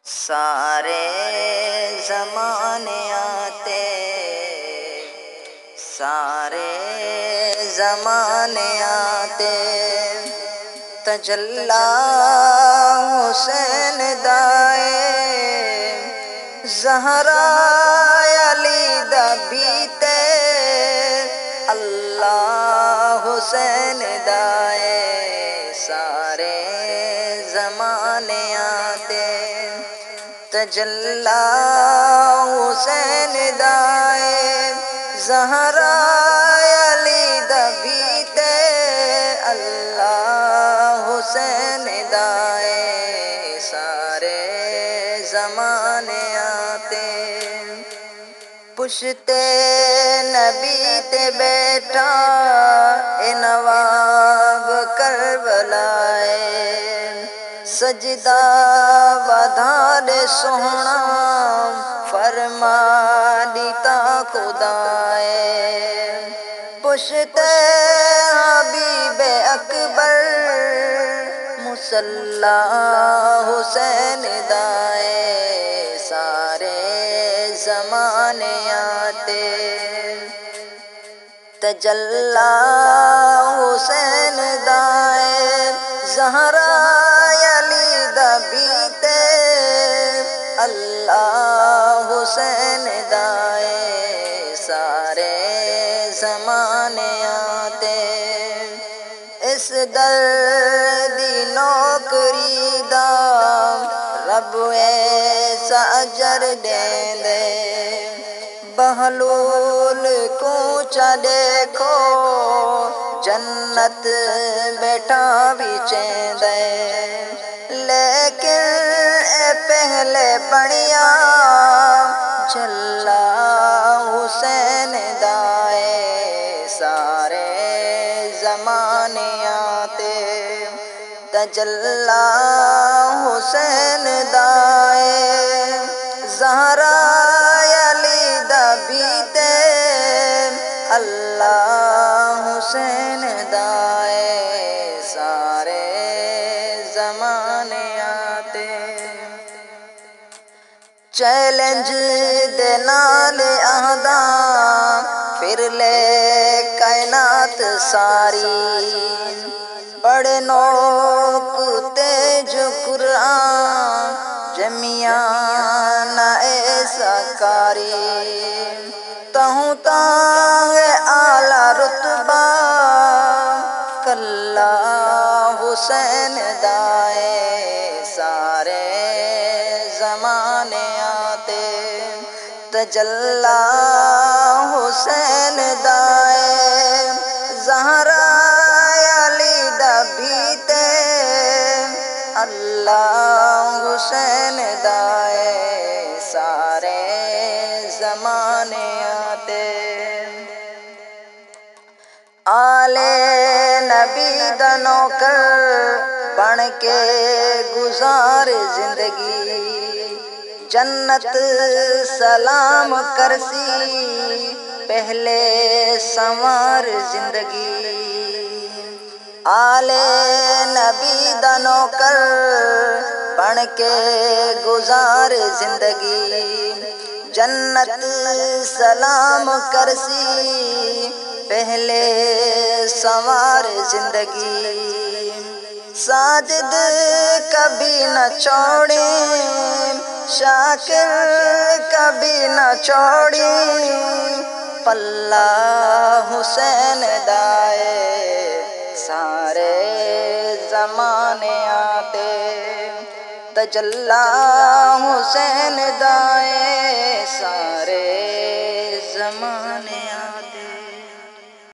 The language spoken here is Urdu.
سارے زمانے آتے، سارے زمانے آتے، تجلی حسین دائے زہرا علی دبیتے، اللہ حسین دائے سارے زمانے آتے، تجلی حسین دائے زہرا علی دبیتے، اللہ حسین دائے سارے زمانے آتے، پشتے نبی تے بیٹھا اے نواب کربلائے، سجدہ ودھا دے سونا فرما دیتا خدائے، پشتے حبیب اکبر مصلی حسین دائے سارے زمانے آتے، تجلی حسین دائے زہرا علی دبیتے، اللہ حسین دائے سارے زمانے آتے، اس دردی نوکری دا رب ایسا اجر دیں دے، بہلول کوچا دیکھو جنت بیٹھا بچیں دے، لیکن اے پہلے بڑیا جلا حسین دائے سارے زمانے آتے، تجلی حسین دائے زہرا علی دبیتے، اللہ حسین دائے سارے زمانے آتے، چیلنج دے نال اہداں پھر لے کائنات ساری، بڑے نوکتے جو قرآن جمیان ایسا کاری، تہوں تاں اعلیٰ رتبہ کلا حسین دائے سارے زمانے آتے، تجلی حسین دائے زہرا علی دبیتے، اللہ حسین دائے سارے زمانے آتے، آل نبی دا نوکر بن کے گزار زندگی، جنت سلام کرسی پہلے سنوار زندگی، آل نبی دا نوکر بن کے گزار زندگی، جنت سلام کرسی پہلے سنوار زندگی، ساجد کبھی نہ چھوڑیں شاکر کبھی نہ چھوڑیں، پلہ حسین دائے سارے زمانے آتے، تجلی حسین دائے